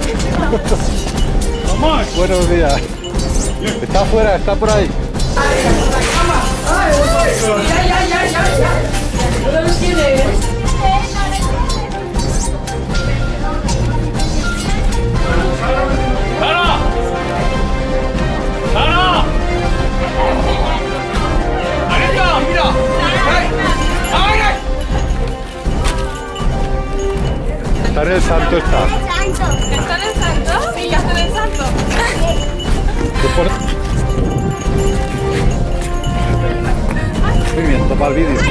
Buenos días. Está afuera, está por ahí. ¿No sabes quién es? ¡Sara! ¡Sara! ¡Anita, mira! ¡Ay! Está en el santo, está. ¿Está en el santo? Sí, ya está en el santo. Muy bien, toma el vídeo.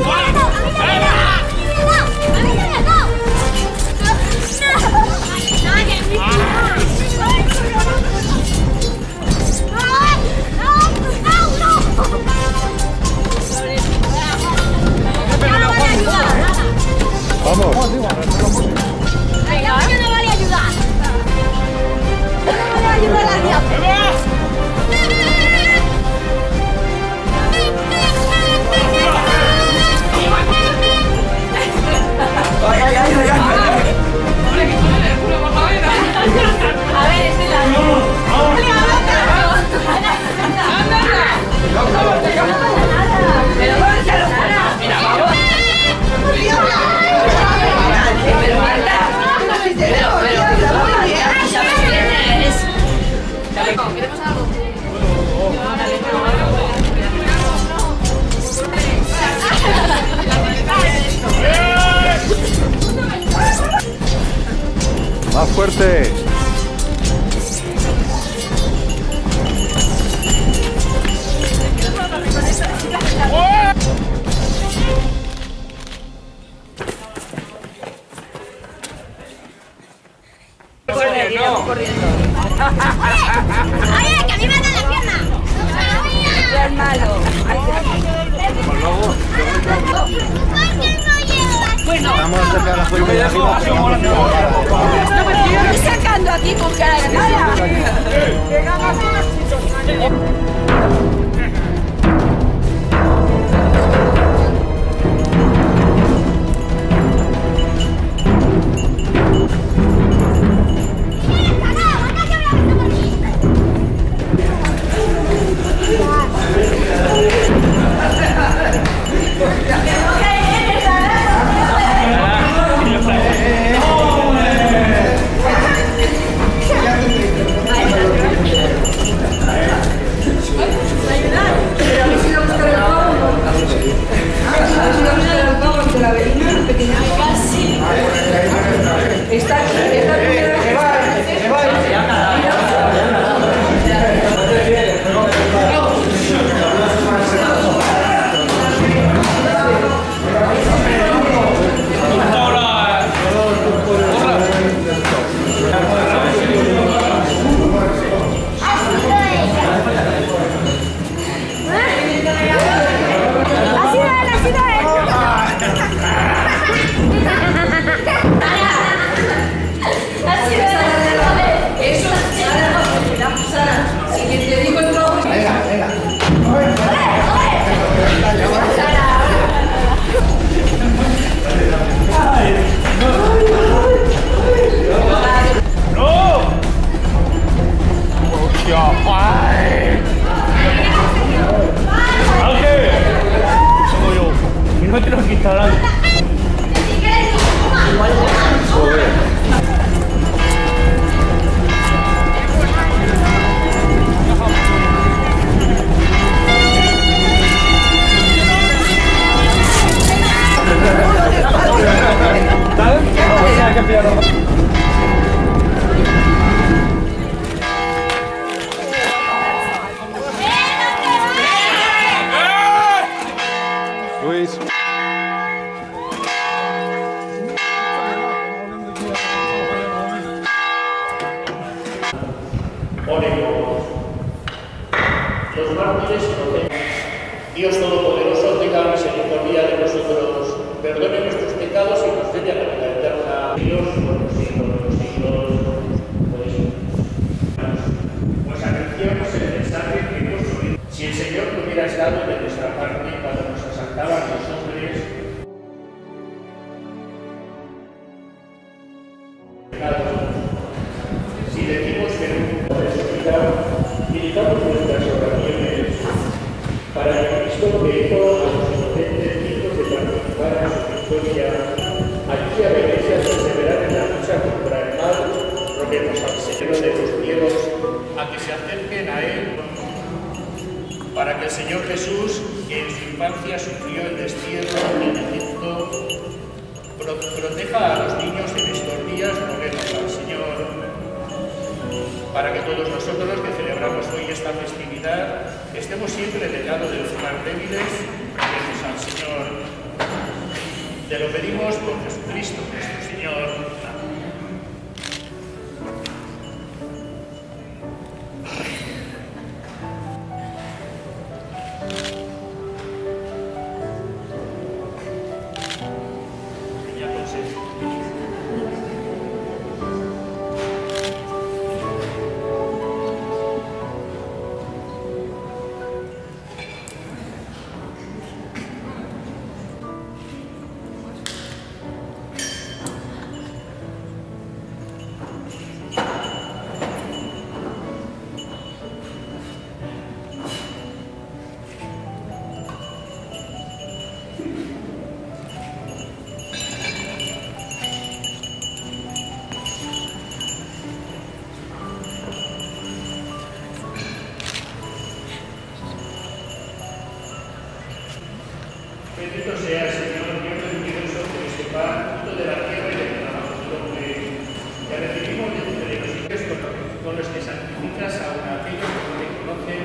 Vamos. Venga, yo no vale ayudar. No vale ayudar a Dios. A ver, es el ¿queremos algo? Más fuerte. ¡Oye, que a mí me da la pierna! Es malo. Vamos a sacar la fuerza de arriba. No me estoy sacando aquí con cara de nada. Luis. Los mártires inocentes. Dios Todopoderoso, tenga misericordia de nosotros, perdone nuestros pecados y nos dé a la vida eterna. Dios por los siglos de los siglos. Pues anunciamos el mensaje que hemos oído. Si el Señor no hubiera estado de nuestra parte cuando nos asaltaban los hombres, utilizamos nuestras oraciones para que Cristo que hizo a los inocentes dignos de participar en su victoria, ayude a la Iglesia a perseverar en la lucha contra el mal. Roguemos al Señor de los cielos a que se acerquen a Él, para que el Señor Jesús, que en su infancia sufrió el destierro en Egipto, proteja a los niños en estos días. Roguemos al Señor para que todos nosotros que celebramos hoy esta festividad estemos siempre del lado de los más débiles. Roguemos al Señor. Te lo pedimos por Jesucristo nuestro Señor. Bendito sea el Señor, Dios del universo, por este pan, fruto de la tierra y del trabajo del hombre, que recibimos de tus generosidades con los que santificas a aquellos que no te conocen.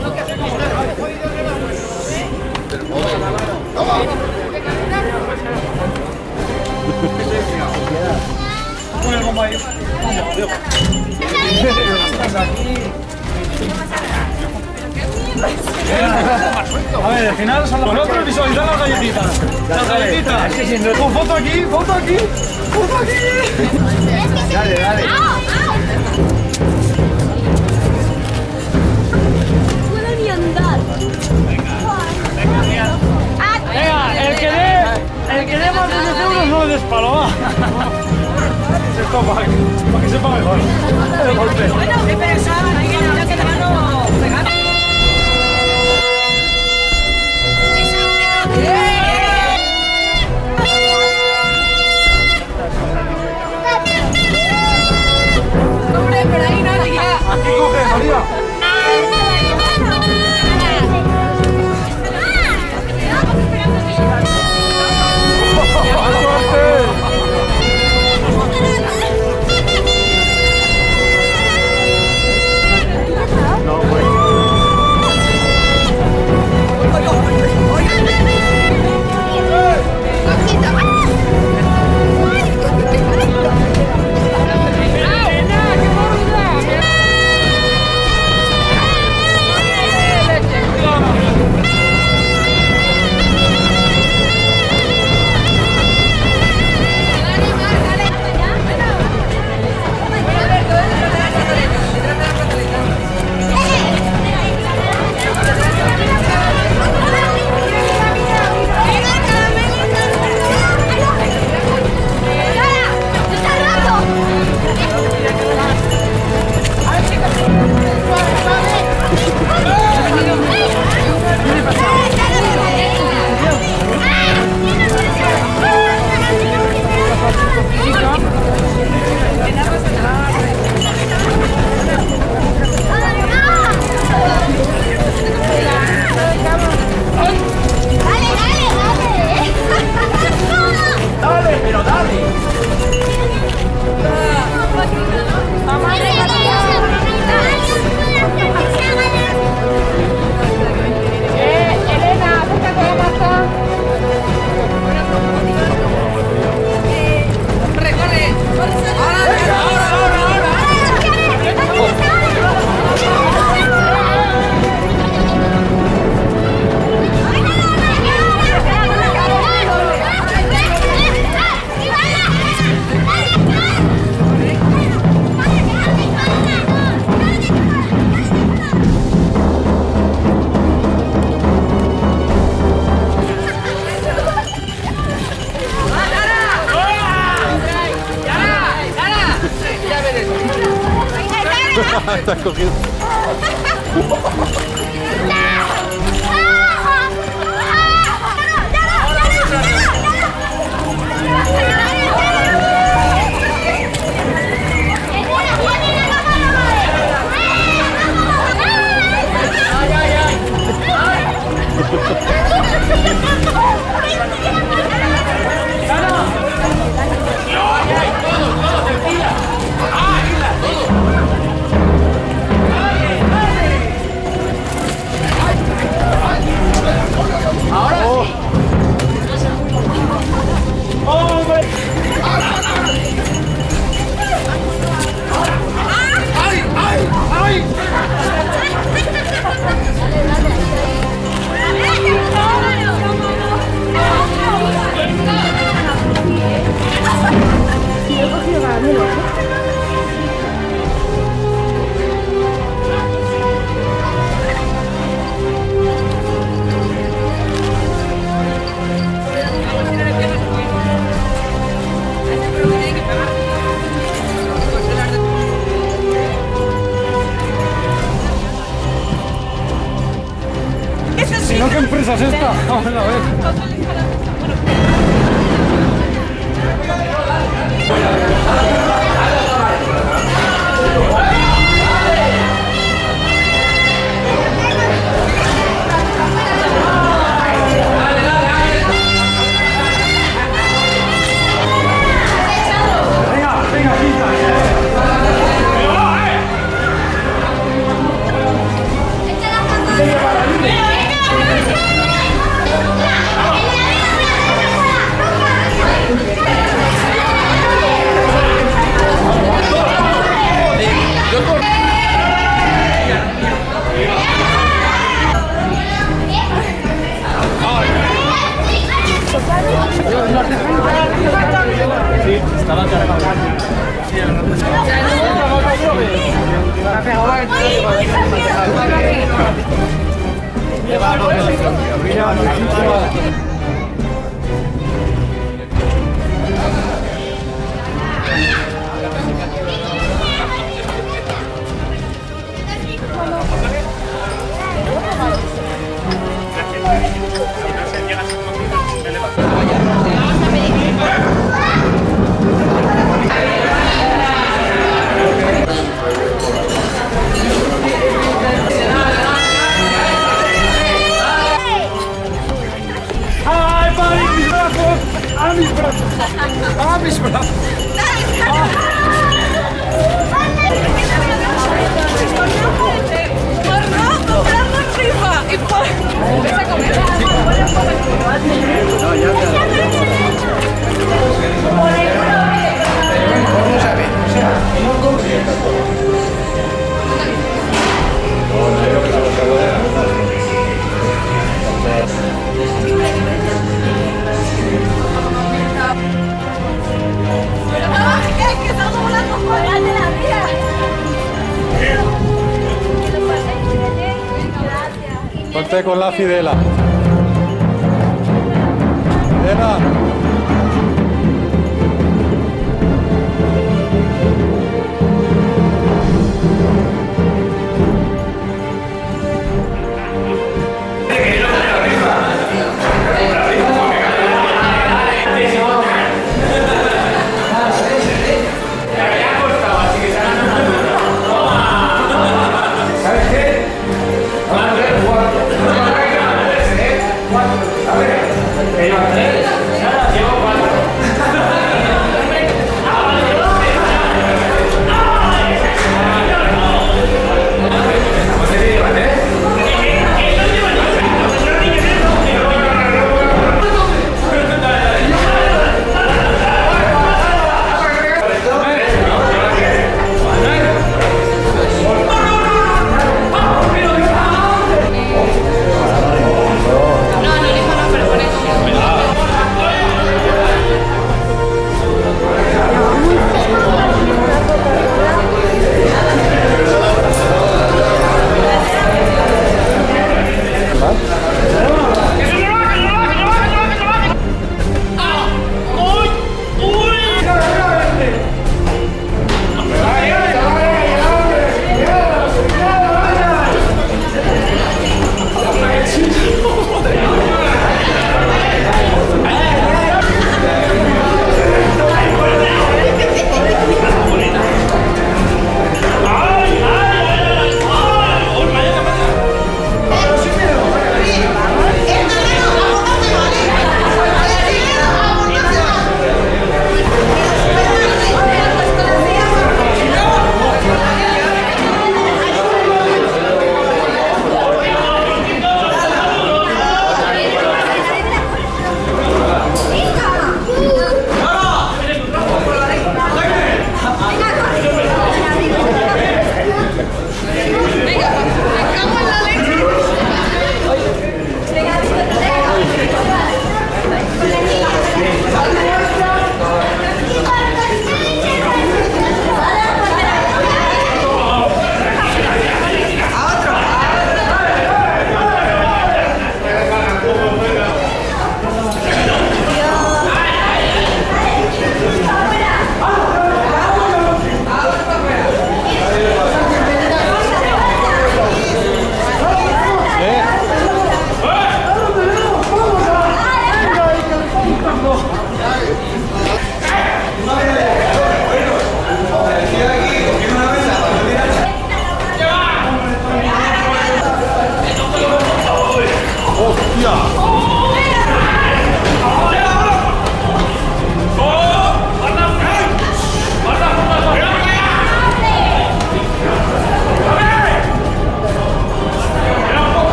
A ver, al final son nosotros visualizar las galletitas. Las galletitas. Foto aquí, foto aquí, foto aquí. Dale, dale. Puedo ni andar. Venga, el que dé más de 10 euros no le des palo, va. Esto para que sepa mejor. El golpe. Bueno, pero eso hay que dejarlo pegar. Hombre, pero ahí no le queda. Aquí coge, María. Está cogiendo. Si no, ¿qué empresa es esta? Vamos a ver. Venga, pinta. Sí, estaba cargado. ¡Ah, mis brazos! Ponte con la Fidela. Fidela. A ver,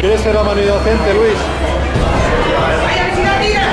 ¿Quieres ser la mano inocente, Luis? ¡Vaya, que si la tira!